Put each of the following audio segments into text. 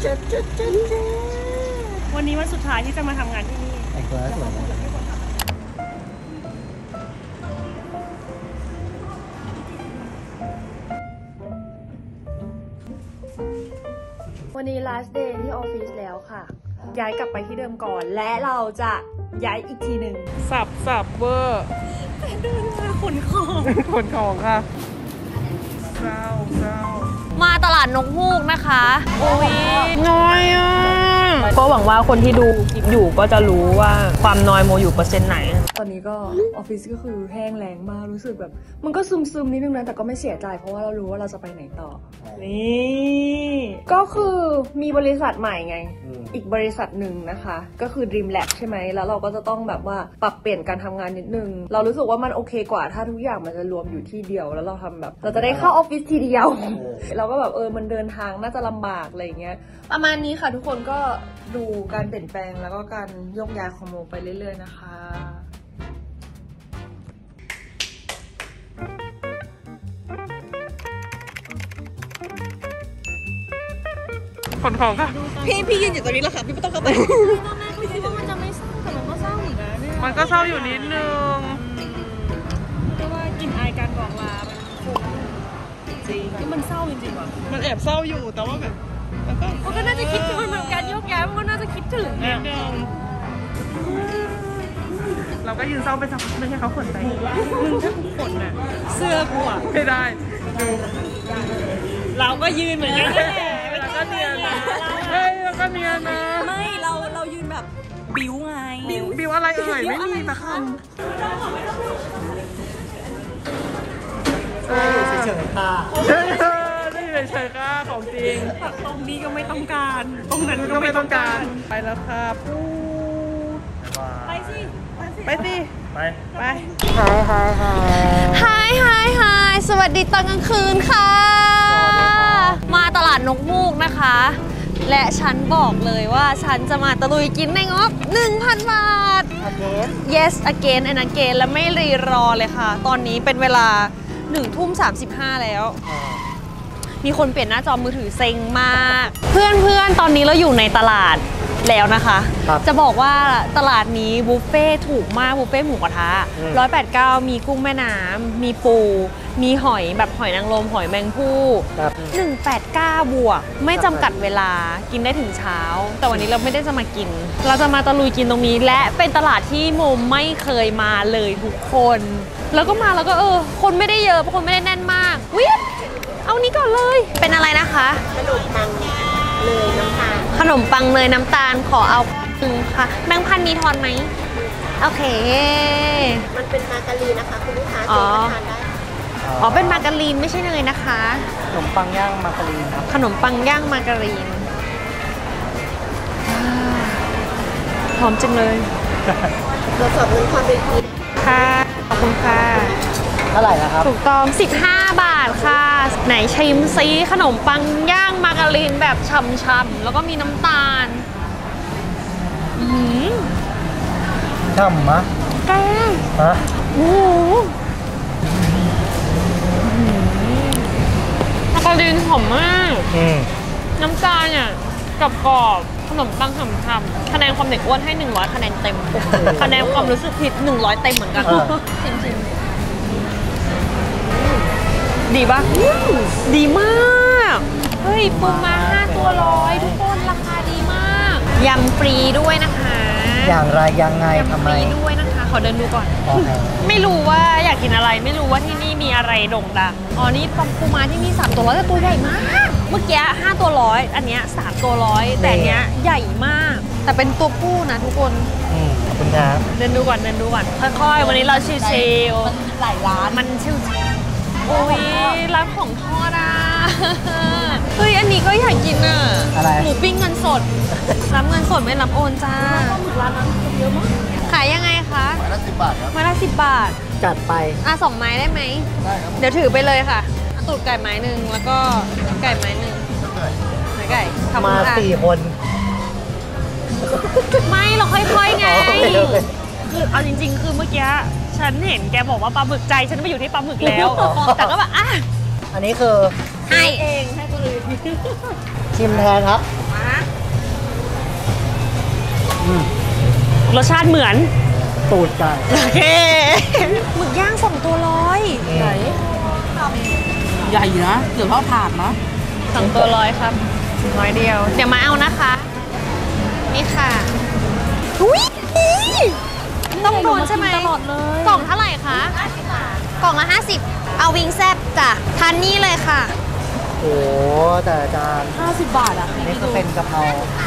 วันนี้วันสุดท้ายที่จะมาทำงานที่นี่แต่งตัวสวยวันนี้ last day ที่ออฟฟิศแล้วค่ะย้ายกลับไปที่เดิมก่อนและเราจะย้ายอีกทีหนึ่งสับเวอร์เดินมาขนของค่ะเศร้ามาตลาดนกฮูกนะคะโอ้ยน้อยอ่ะก็หวังว่าคนที่ดูคลิปอยู่ก็จะรู้ว่าความน้อยโมอยู่เปอร์เซ็นต์ไหนตอนนี้ก็ออฟฟิศก็คือแห้งแล้งมากรู้สึกแบบมันก็ซึมนิดนึงนะแต่ก็ไม่เสียใจเพราะว่าเรารู้ว่าเราจะไปไหนต่อนี่ก็คือมีบริษัทใหม่ไงอีกบริษัทหนึ่งนะคะก็คือ Dream Lab ใช่ไหมแล้วเราก็จะต้องแบบว่าปรับเปลี่ยนการทำงานนิดนึงเรารู้สึกว่ามันโอเคกว่าถ้าทุกอย่างมันจะรวมอยู่ที่เดียวแล้วเราทำแบบเราจะได้เข้าออฟฟิศทีเดียวเราก็แบบมันเดินทางน่าจะลำบากอะไรเงี้ยประมาณนี้ค่ะทุกคนก็ดูการเปลี่ยนแปลงแล้วก็การโยกย้ายของโมไปเรื่อยๆนะคะขนของค่ะพี่ยืนอยู่ตรงนี้แล้วค่ะพี่ไม่ต้องเข้าไปตอนแรกไม่คิดว่ามันจะไม่เศร้าแต่มันก็เศร้าอยู่นะเนี่ยมันก็เศร้าอยู่นิดนึงเพราะว่ากลิ่นอายการบอกลามันจริงที่มันเศร้าจริงๆว่ะมันแอบเศร้าอยู่แต่ว่าแบบมันก็น่าจะคิดถึงเหมือนกันโยกย้ายมันก็น่าจะคิดถึงนิดนึงเราก็ยืนเศร้าไปสักพักนึงให้เขาขนไปมึงถ้ากูขนน่ะเสื้อกูอ่ะไม่ได้ดูเราก็ยืนเหมือนกันแหละแล้วก็เนียนนะแล้วก็เนียนนะไม่เรายืนแบบบิ้วไงบิวอะไรไม่มีสักคำเฉยๆค่ะเฉยๆค่ะของจริงตรงนี้ก็ไม่ต้องการตรงนั้นก็ไม่ต้องการไปแล้วค่ะปูไปสิไปฮายสวัสดีตอนกลางคืนค่ะมาตลาดนกฮูกนะคะและฉันบอกเลยว่าฉันจะมาตะลุยกินในงบ 1,000 บาท yes again and again และไม่รีรอเลยค่ะตอนนี้เป็นเวลา 1:35 แล้วมีคนเปลี่ยนหน้าจอมือถือเซ็งมากเพื่อนตอนนี้เราอยู่ในตลาดแล้วนะคะจะบอกว่าตลาดนี้บุฟเฟ่ถูกมากบุฟเฟ่หมูกระทะ189มีกุ้งแม่น้ำมีปูมีหอยแบบหอยนางรมหอยแมงผู้189บวกไม่จำกัดเวลากินได้ถึงเช้าแต่วันนี้เราไม่ได้จะมากินเราจะมาตะลุยกินตรงนี้และเป็นตลาดที่โมไม่เคยมาเลยทุกคนแล้วก็มาแล้วก็คนไม่ได้เยอะคนไม่ได้แน่นมากวิเอานี้ก่อนเลยเป็นอะไรนะคะขนมปังเลยน้ำตาลขนมปังเลยน้ำตาลขอเอาค่ะแบงค์พันมีทอนไหมโอเคมันเป็นมาการีนนะคะคุณลูกค้าซื้อมาทานได้เป็นมาการีนไม่ใช่เนยนะคะขนมปังย่างมาการีนครับขนมปังย่างมาการีนหอมจังเลยตรวจสอบเงินความเป็นจริงค่ะขอบคุณค่ะเท่าไหร่นะครับถูกต้อง15 บาทค่ะไหนชิมซีขนมปังย่างมาการีนแบบช่ำๆแล้วก็มีน้ำตาลช่ำมะแกฮะโอ้โหมาการีนหอมมากน้ำตาลเนี่ยกรอบขนมปังฉ่ำๆคะแนนความเด็กอ้วนให้100คะแนนเต็มคะแนนความรู้สึกผิด100เต็มเหมือนกันจริงดีป่ะดีมากเฮ้ยปูมา5 ตัว100ทุกคนราคาดีมากยำฟรีด้วยนะคะอย่างไรยังไงทำไมฟรีด้วยนะคะขอเดินดูก่อนไม่รู้ว่าอยากกินอะไรไม่รู้ว่าที่นี่มีอะไรโด่งดังนี่ปูมาที่นี่3 ตัว100แต่ตัวใหญ่มากเมื่อกี้5 ตัว100อันเนี้ย3 ตัว100แต่เนี้ยใหญ่มากแต่เป็นตัวผู้นะทุกคนขอบคุณครับเดินดูก่อนค่อยๆวันนี้เราชิลๆมันหลายร้านมันชิลโอ้ยร้านของทอดเฮ้ยอันนี้ก็อยากกินหมูปิ้งเงินสดรับเงินสดไม่รับโอนจ้าร้านนั้นเยอะมากขายยังไงคะไม้ละ10 บาทครับไม้ละ10 บาทจัดไป 2 ไม้ได้ไหมได้ครับเดี๋ยวถือไปเลยค่ะตูดไก่ไม้หนึ่งแล้วก็ไก่ไม้หนึ่งไก่มา4 คนไม่เราค่อยๆไงคือเอาจริงๆคือเมื่อกี้ฉันเห็นแกบอกว่าปลาหมึกใจฉันไม่อยู่ที่ปลาหมึกแล้วแต่ก็แบบอันนี้คือให้เองให้คนอื่นชิมแทนครับรสชาติเหมือนตูดไก่โอเคหมึกย่าง2 ตัวร้อยไหนใหญ่นะเกือบเท่าถาดนะ 2 ตัวร้อยครับร้อยเดียวเดี๋ยวมาเอานะคะนี่ค่ะอุ้ยต้องโดนใช่ไหมตลอดเลยกล่องเท่าไหร่คะกล่องละ50เอาวิงแซบจ้ะทานนี่เลยค่ะโอ้แต่อาจารย์ 50 บาทอ่ะนี่ก็เป็นกะเพรา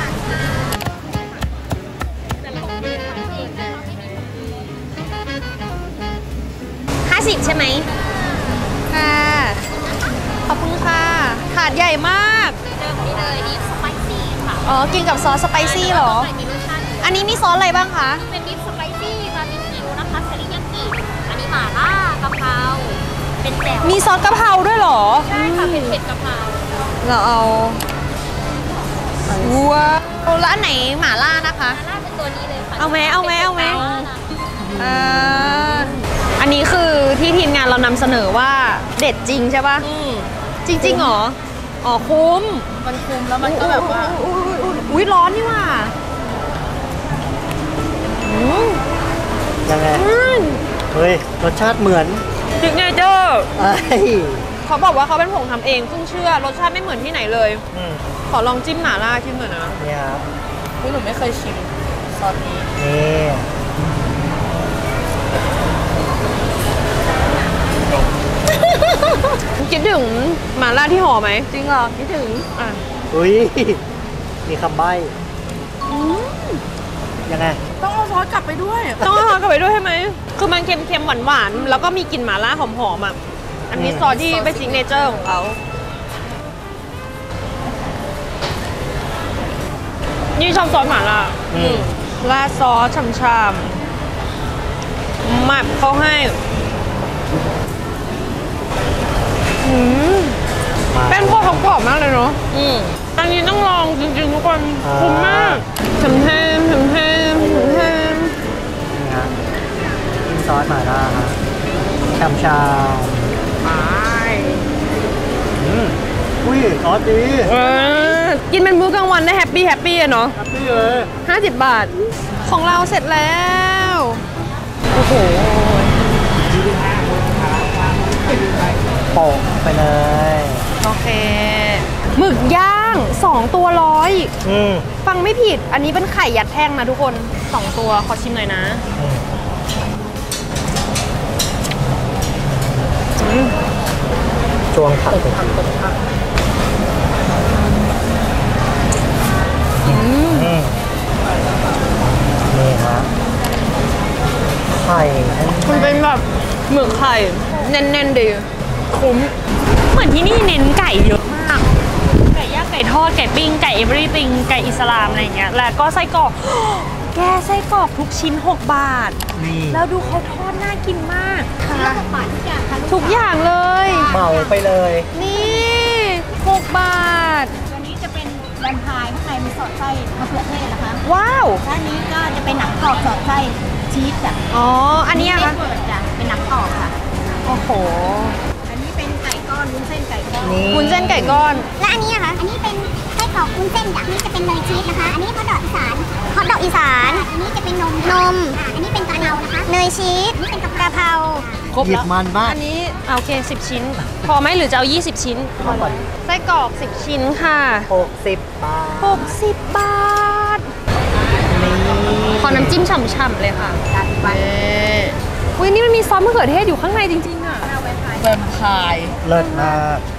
50ใช่ไหมค่ะขอบคุณค่ะถาดใหญ่มากนี่เลยนี่สไปซี่ค่ะอ๋อกินกับซอสสไปซี่เหรออันนี้มีซอสอะไรบ้างคะเป็นบีฟสไปซี่บาร์บีคิวนะคะเทริยากิอันนี้หม่าล่ากะเพราเป็นแจ่วมีซอสกะเพราด้วยเหรอใช่ค่ะเป็นเผ็ดกะเพราเราเอาว้าวแล้วอันไหนหม่าล่านะคะล่าเป็นตัวนี้เลยค่ะเอาไหมเอาไหมเอาไหมอันนี้คือที่ทีมงานเรานำเสนอว่าเด็ดจริงใช่ปะจริงๆเหรออ๋อคุ้มมันคุ้มแล้วมันก็แบบว่าอุ้ยร้อนนี่ว่ะยังไงเฮ้ยรสชาติเหมือนซิกเนเจอร์ไอ้เขาบอกว่าเขาเป็นผงทำเองเพิ่งเชื่อรสชาติไม่เหมือนที่ไหนเลยอืมขอลองจิ้มหม่าล่าชิมหน่อยนะนี่ครับหนูไม่เคยชิมซอสนี้นี่คิดถึงหม่าล่าที่ห่อไหมจริงเหรอคิดถึงอ่ะอุ้ยมีคำใบ้ยังไงต้องเอาซอสกลับไปด้วยต้องเอากลับไปด้วยใช่ไหมคือมันเค็มๆหวานๆแล้วก็มีกลิ่นหม่าล่าหอมๆอ่ะอันนี้ซอสที่เป็นซิกเนเจอร์ของเขานี่ชอบซอสหม่าล่า ราดซอสฉ่ำๆหมักเขาให้เป็นพวกเขากรอบมากเลยเนาะอันนี้ต้องลองจริงๆทุกคนคุ้มมากแถมๆแถมๆแถมนี่ฮะกินซอสหม่าล่าฮะชามๆไปอุ้ยซอสดีกินเป็นมื้อกลางวันได้แฮปปี้อะเนาะครับนี่เลย 50 บาท ของเราเสร็จแล้วโอ้โหโปะไปเลยโอเคหมึกย่าง2 ตัวร้อย ฟังไม่ผิด อันนี้เป็นไข่ยัดแท่งนะทุกคน 2 ตัวขอชิมหน่อยนะช่วงผักนี่ฮะไข่มันเป็นแบบหมึกไข่แน่นๆดีคุ้มเหมือนที่นี่เน้นไก่เยอะมาก ไก่ย่างไก่ทอดไก่ปิ้งไก่เอเวอรี่ติงไก่อิสลามอะไรเงี้ยแล้วก็ไส้กรอก แกไส้กรอกทุกชิ้น6 บาทนี่แล้วดูเขาทอดน่ากินมากค่ะ 6 บาททุกอย่างค่ะทุกอย่างเลยเหมาไปเลยนี่6 บาทตัวนี้จะเป็นแวมไพร์ข้างในมีสอดไส้มะเขือเทศนะคะว้าวด้านนี้ก็จะเป็นหนังกรอบสอดไส้ชีสจ้ะอ๋ออันนี้อะเส้คะนเปิดจ้ะเป็นหนังกรอบค่ะโอ้โหอันนี้เป็นไก่ก้อนวุ้นเส้นไก่ก้อนนี่วุ้นเส้นไก่ก้อนและอันนี้อะคะ อันนี้เป็นไส้กรอกวุ้นเส้นจ้ะอันนี้จะเป็นเนยชีสนะคะ อันนี้ฮอทดอกอีสานฮอทดอกอีสาน อันนี้จะเป็นนมอันนี้เป็นกะเพรานะคะ เนยชีส อันนี้เป็นกะเพราครบหยิแล้บวมันบ้างอันนี้โอเค10 ชิ้น พอไหมหรือจะเอา20 ชิ้นพอก่อนไส้กรอก10 ชิ้นค่ะ 60 บาท 60 บาทนี่ขอน้ำจิ้มฉ่ำๆเลยค่ะอุ้ยนี่มันมีซอสมะเขือเทศอยู่ข้างในจริงๆอ่ะแวมไพร์เลิศมาก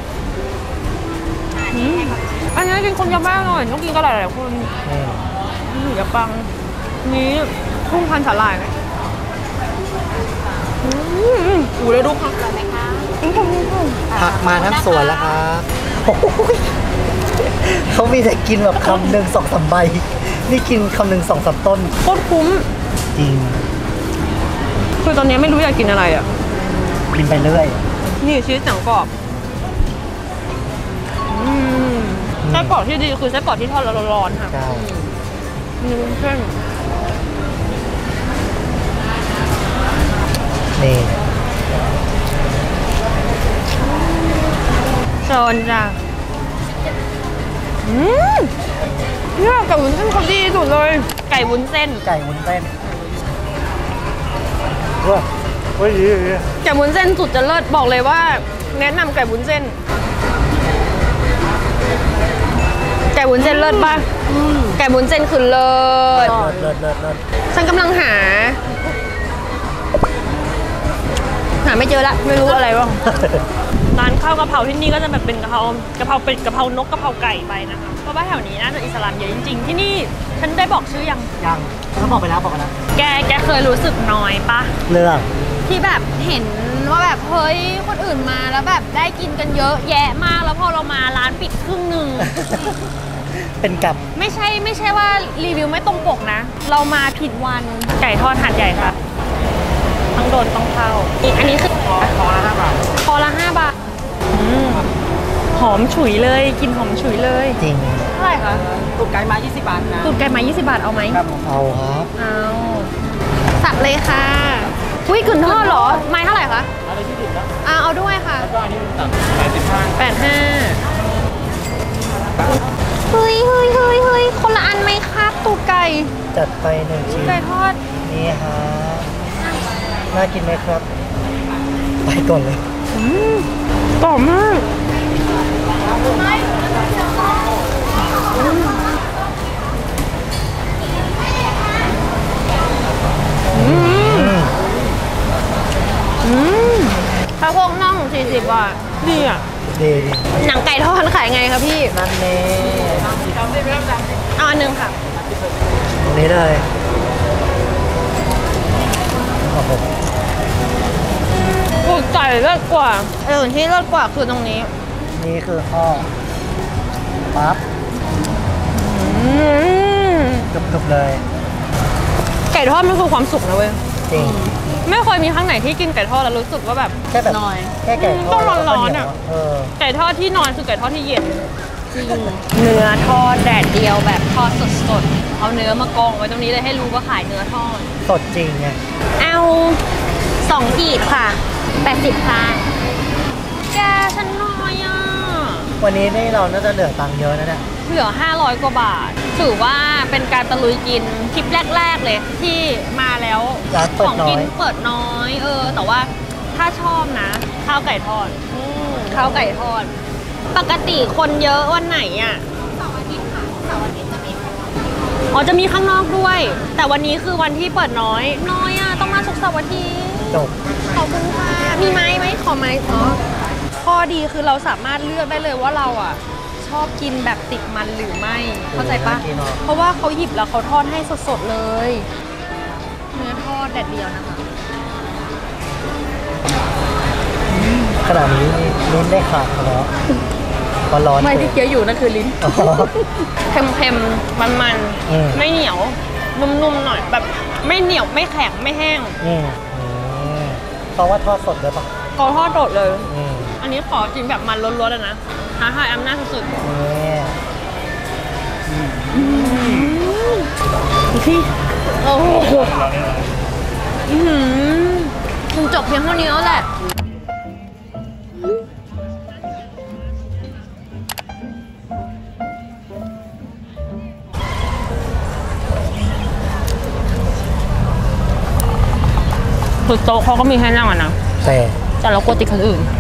อันนี้กินคนเยอะมากหน่อยต้องกินกันหลายๆคนนี่หมูยะปังนี้กุ้งพันสาหร่ายไหมแล้วดูผักเลยไหมคะผักมาทั้งสวนแล้วครับโอ้โหเขามีแต่กินแบบคำหนึ่ง2-3 ใบ นี่กินคำหนึ่ง2-3 ต้นโคตรคุ้มจริงคือตอนนี้ไม่รู้อยากกินอะไรอ่ะกินไปเรื่อยนี่ชีสหนังกรอบไส้กรอกที่ดีคือไส้กรอกที่ทอดแล้วร้อนๆค่ะใช่นี่วุ้นเส้นนี่โซนจ้ะเนี่ยกับวุ้นเส้นเขาดีสุดเลยไก่วุ้นเส้นไก่วุ้นเส้นว้าเฮ้ยไก่วุ้นเส้นสุดจะเลิศบอกเลยว่า แนะนำไก่วุ้นเส้น ไก่วุ้นเส้นเลิศป่ะไก่วุ้นเส้นคือเลิศเลิศฉันกำลังหาไม่เจอละไม่รู้อะไรบ้างร้านข้าวกะเพราที่นี่ก็จะแบบเป็นกะเพราเป็ดกะเพรานกกะเพราไก่ไปนะคะเพราะว่าแถวนี้น่าจะอิสลามเยอะจริงๆที่นี่ฉันได้บอกชื่อยังเขาบอกไปแล้วแกเคยรู้สึกน้อยปะเรื่องที่แบบเห็นว่าแบบเฮ้ยคนอื่นมาแล้วแบบได้กินกันเยอะแยะมากแล้วพอเรามาร้านปิดครึ่งหนึ่งเป็นกับไม่ใช่ว่ารีวิวไม่ตรงปกนะ เรามาผิดวันไก่ทอดหาดใหญ่ค่ะทั้งโดนต้องเข้าอีกอันนี้คือคอละ5 บาทคอละ5 บาทหอมฉุยเลยกินหอมฉุยเลยจริงเท่าไหร่คะตูดไก่มา20 บาทนะตูดไก่มา20 บาทเอาไหมเอาครับเอาสับเลยค่ะอุ้ยกึ่นทอดเหรอไม้เท่าไหร่คะอะไรที่ดิบแล้วเอาด้วยค่ะแล้วก็อันนี้เป็น85เฮ้ยคนละอันไหมครับตูดไก่จัดไป1 ชิ้นไก่ทอดนี่ฮะน่ากินไหมครับ ไปก่อนเลยกรอบมากถ้าพวกน่อง40 บาทดีอ่ะดีหนังไก่ทอดขายไงคะพี่นั่นเน่เอาอันหนึ่งค่ะตรงนี้เลยโอ้โหตูดไก่เลิศกว่าที่เลิศกว่าคือตรงนี้นี่คือข้อปั๊บกรุบๆเลยไก่ทอดมันคือความสุขนะเว้ยจริงไม่เคยมีครั้งไหนที่กินไก่ทอดแล้วรู้สึกว่าแบบแค่แบบน้อยแค่ไก่ทอดต้องร้อนๆแล้วก็เหยวอะ ไก่ทอดที่นอนคือไก่ทอดที่เย็นจริงเนื้อทอดแดดเดียวแบบทอดสดๆเอาเนื้อมากองไว้ตรงนี้เลยให้รู้ว่าขายเนื้อทอดสดจริงไงเอา2 ขีดค่ะ80 ค่ะแกฉันน้อยอ่ะวันนี้นี่เราน่าจะเหลือตังค์เยอะนะเนี่ยเหลือ500 กว่าบาทถือว่าเป็นการตะลุยกินทริปแรกๆเลยที่มาแล้วร้านขเปิดองน้อกินยเปิดน้อยแต่ว่าถ้าชอบนะข้าวไก่ทอดข้าวไก่ทอด ปกติคนเยอะวันไหนอ่ะเสาร์อาทิตย์ค่ะเสาร์อาทิตย์จะมีจะมีข้างนอกด้วย แต่วันนี้คือวันที่เปิดน้อยอ่ะต้องมาศุกร์เสาร์อาทิตย์จบขอบคุณค่ะมีไม้ไหมขอไม้ข้อดีคือเราสามารถเลือกได้เลยว่าเราอ่ะชอบกินแบบติดมันหรือไม่เข้าใจปะเพราะว่าเขาหยิบแล้วเขาทอดให้สดๆเลยเนื้อทอดแดดเดียวนะคะขนาดนี้ลิ้นได้ขาดแล้วพอร้อนไม่ที่เคี้ยวอยู่นั่นคือลิ้นอ๋อเค็มๆมัน ๆไม่เหนียวนุ่มๆหน่อยแบบไม่เหนียวไม่แข็งไม่แห้งเพราะว่าทอดสดเลยปะเขาทอดสดเลยอืมอันนี้ขอกินแบบมันล้วนๆเลยนะท้าทายอำนาจสุดนี่ๆพี่โอ้โหมันจบเพียงเท่านี้แล้วแหละคือโต๊ะเขาก็มีให้นั่งอ่ะนะแต่เรากลัวติดคนอื่น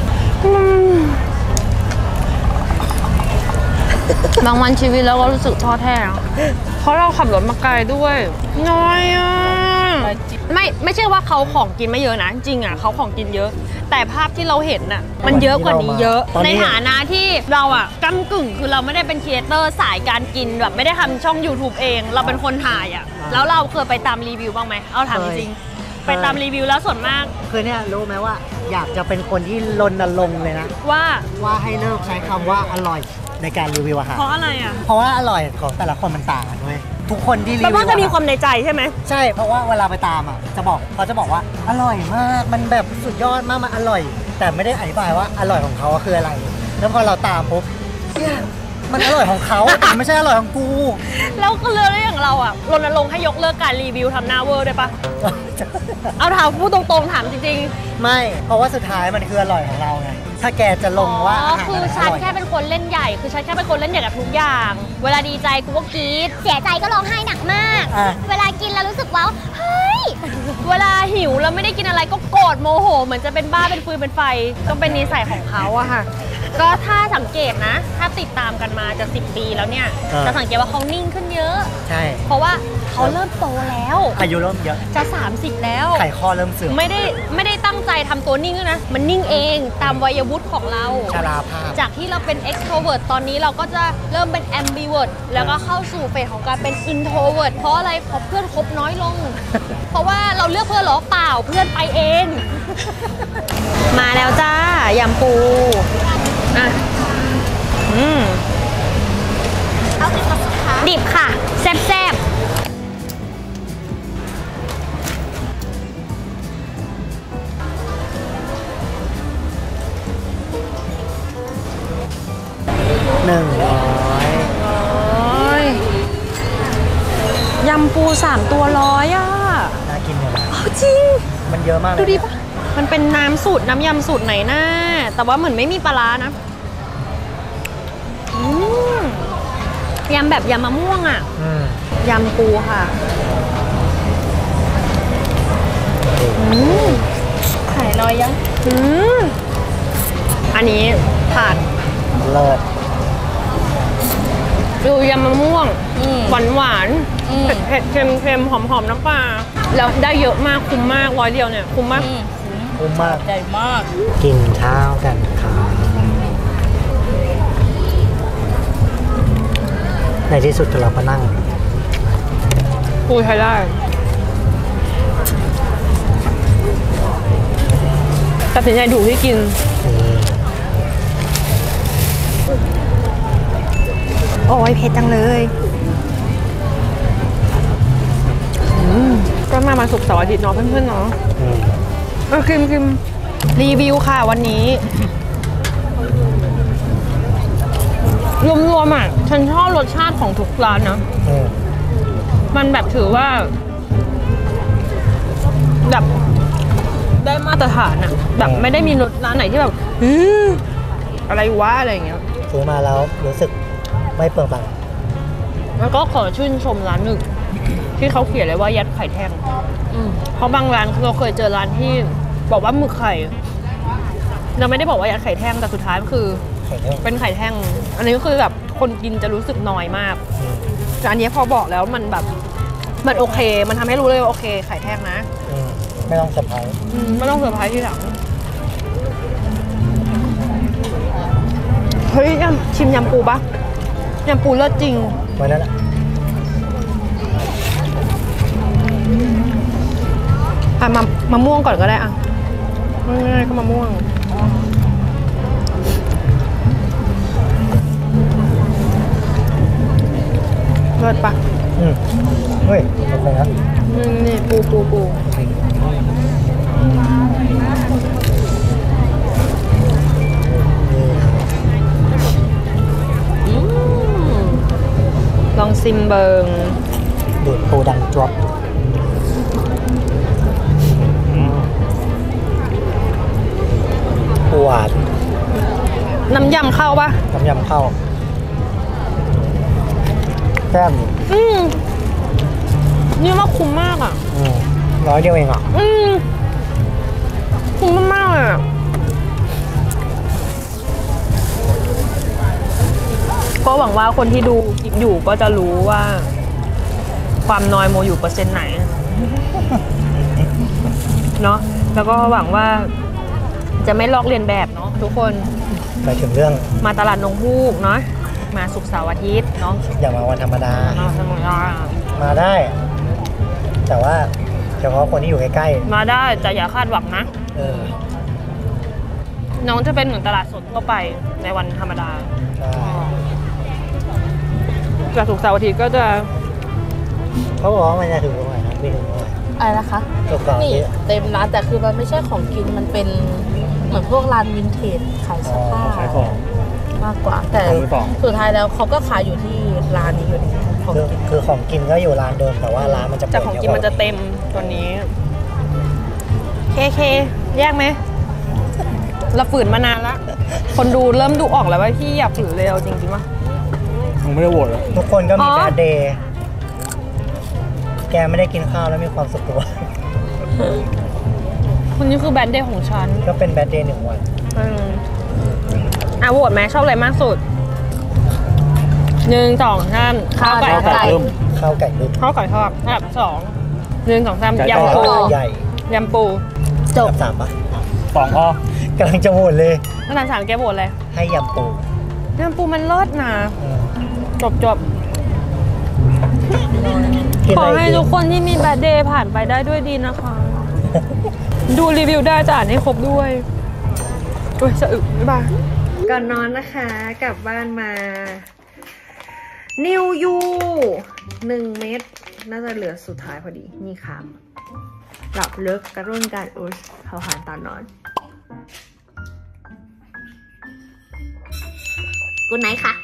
บางวันชีวิตเราก็รู้สึกท้อแท้นะเพราะเราขับรถมาไกลด้วยน้อยอ่ะไม่ใช่ว่าเขาของกินไม่เยอะนะจริงอ่ะเขาของกินเยอะ แต่ภาพที่เราเห็นน่ะมันเยอะกว่านี้เยอะในฐานะที่เราอ่ะก้ำกึ่งคือเราไม่ได้เป็นครีเอเตอร์สายการกินแบบไม่ได้ทำช่อง YouTube เองเราเป็นคนถ่ายอ่ะแล้วเราเคยไปตามรีวิวบ้างไหมเอาถามจริงไปตามรีวิวแล้วส่วนมากคือเนี่ยรู้ไหมว่าอยากจะเป็นคนที่รณรงค์เลยนะว่าให้เลิกใช้คำว่าอร่อยในการรีวิวอาหารเพราะอะไรอ่ะเพราะว่าอร่อยของแต่ละคนมันต่างกันเว้ยทุกคนที่รีวิวแต่ว่าจะมีความในใจใช่ไหมใช่เพราะว่าเวลาไปตามอ่ะเขาจะบอกว่าอร่อยมากมันแบบสุดยอดมากมันอร่อย แต่ไม่ได้อธิบายว่าอร่อยของเขาคืออะไรแล้วพอเราตามปุ๊บเนี่ยมันอร่อยของเขาแต่ไม่ใช่อร่อยของกูแล้วก็เลยอย่างเราอ่ะรณรงค์ให้ยกเลิกการรีวิวทำหน้าเวอร์ได้ปะ เอาถามพูดตรงๆถามจริงๆไม่เพราะว่าสุดท้ายมันคืออร่อยของเราไงถ้าแกจะลงว่าอาหารคืออะไรอฉันร่อยแค่เป็นคนเล่นใหญ่ คือฉันแค่เป็นคนเล่นใหญ่กับทุกอย่าง เวลาดีใจกูก็กรี๊ดเสียใจก็ร้องไห้หนักมากอ่ะเวลากินแล้วรู้สึกว้าวเฮ้ยเวลาหิวแล้วไม่ได้กินอะไรก็โกรธโมโห เหมือนจะเป็นบ้าเป็นฟืนเป็นไฟก็เป็นนิสัยของเขาอะค่ะ ก็ถ้าสังเกตนะ ถ้าติดตามกันมาจะ10 ปีแล้วเนี่ย จะสังเกตว่าเขานิ่งขึ้นเยอะใช่เพราะว่าเขาเริ่มโตแล้วอายุเริ่มเยอะจะ 30 แล้วไขข้อเริ่มเสื่อมไม่ได้ตั้งใจทำตัวนิ่งด้วยนะ มันนิ่งเองตามวัยวุฒิของเราชราภาพจากที่เราเป็น extrovert ตอนนี้เราก็จะเริ่มเป็น ambivert แล้วก็เข้าสู่เฟสของการเป็น introvert เพราะอะไรเพราะเพื่อนคบน้อยลง เพราะว่าเราเลือกเพื่อนเหรอเปล่าเพื่อนไปเอง มาแล้วจ้ายำปูอ่ะเอาติดมาสุดท้ายดิบค่ะ แซ่บ 100 ยำปู3 ตัว100อ่ะน่ากินอยู่นะจริงมันเยอะมากเลยดูดิปะมันเป็นน้ำสูตรน้ำยำสูตรไหนนะแต่ว่าเหมือนไม่มีปลาร้านะยำแบบยำมะม่วงอ่ะ ยำปูค่ะไข่ลอยยังอันนี้ผ่านเลิศดูยำมะม่วงหวานเผ็ดเค็มหอมน้ำปลาแล้วได้เยอะมากคุ้มมาก100 เดียวเนี่ยคุ้มมากคุ้มมากใหญ่มากกินข้าวกันค่ะในที่สุดเราก็นั่งปูใช้ได้ตัดสินใจถูกที่กินโอ้ยเผ็ดจังเลยก็มาศุกร์เสาร์อาทิตย์เนาะเพื่อนๆเนาะคิมรีวิวค่ะวันนี้รวมๆอ่ะฉันชอบรสชาติของทุกร้านนะมันแบบถือว่าแบบได้มาตรฐานอ่ะแบบไม่ได้มีรสร้านไหนที่แบบอะไรวะอะไรอย่างเงี้ยซื้อมาแล้วรู้สึกไม่เปลืองตังค์แล้วก็ขอชื่นชมร้านหนึ่งที่เขาเขียนเลยว่ายัดไข่แท่งเพราะบางร้านเราเคยเจอร้านที่บอกว่าหมึกไข่เราไม่ได้บอกว่ายัดไข่แท่งแต่สุดท้ายคือไข่แท่งเป็นไข่แท่งอันนี้ก็คือแบบคนกินจะรู้สึกน้อยมากแต่อันนี้พอบอกแล้วมันแบบมันโอเคมันทำให้รู้เลยว่าโอเคไข่แท่งนะไม่ต้องเซอร์ไพรส์ไม่ต้องเซอร์ไพรส์ทีหลังเฮ้ยชิมยำปูปะยำปูเลิศจริงไว้แล้วแหละมะม่วงก่อนก็ได้อ่ะง่ายๆก็มะม่วงเลิศปะเฮ้ยโอเคนะนี่ปูลองซิมเบิงดูดปูดังจวบหวานน้ำยำเข้าปะน้ำยำเข้าแซ่บนี่ว่าคุ้มมากอ่ะ 100 เดียวเองอ่ะคุ้มมากๆเลยอ่ะก็หวังว่าคนที่ดูคลิปอยู่ก็จะรู้ว่าความนอยโมอยู่เปอร์เซ็นต์ไหนเนาะแล้วก็หวังว่าจะไม่ลอกเลียนแบบเนาะทุกคนไปถึงเรื่องมาตลาดนงฮูกเนาะมาศุกร์เสาร์อาทิตย์เนาะอย่ามาวันธรรมดา มาได้ แต่ว่าเฉพาะคนที่อยู่ใกล้มาได้แต่อย่าคาดหวังนะๆน้องจะเป็นเหมือนตลาดสดทั่วไปในวันธรรมดาใช่จากศุกร์เสาร์อาทิตย์ก็จะเขาบอกว่ามันจะถึงตรงไหนนะไม่ถึงตรงไหนอะไรนะคะศุกร์เสาร์อานี่ทิตย์เต็มร้านแต่คือมันไม่ใช่ของกินมันเป็นเหมือนพวกร้านวินเทจขายเสื้อผ้าขายของมากกว่า แต่ขายของสุดท้ายแล้วเขาก็ขายอยู่ที่ร้านนี้อยู่ดีของกินคือของกินก็อยู่ร้านเดิมแต่ว่าร้านมันจะจากของกินมันจะเต็มตัวนี้เคแยกไหมเราฝืนมานานละคนดูเริ่มดูออกแล้วว่าพี่อยากฝืนเร็วจริงๆวะมึงไม่ได้โหวตเหรอทุกคนก็มีอ๋อแบดเดย์ แกไม่ได้กินข้าวแล้วมีความสุขตัวคนนี้คือแบดเดย์ของฉันก็เป็นแบดเดย์1 วันโหวตไหมชอบอะไรมากสุด1 2 3ข้าวไก่ข้าวไก่เพิ่มข้าวไก่ดึกข้าวไก่ทอดแบบ2 1 2 3 ไก่ยำปูทอดใหญ่ยำปูจบ3ป่ะ 2 พอกำลังจะโหวตเลยอาจารย์สารแกโหวตเลยให้ยำปูยำปูมันเลิศนะอืมจบกินขออะไรให้ดีทุกคนที่มีแบดเดย์ผ่านไปได้ด้วยดีนะคะ ดูรีวิวได้จะอ่านให้ครบด้วยโอ้ยสะอึกบ๊ายบายก่อนนอนนะคะกลับบ้านมานิวยู1 เม็ดน่าจะเหลือสุดท้ายพอดีนี่ค่ะหลับลึกกระตุ้นการอุดเผาผลาญตอนนอนกูไหนค่ะ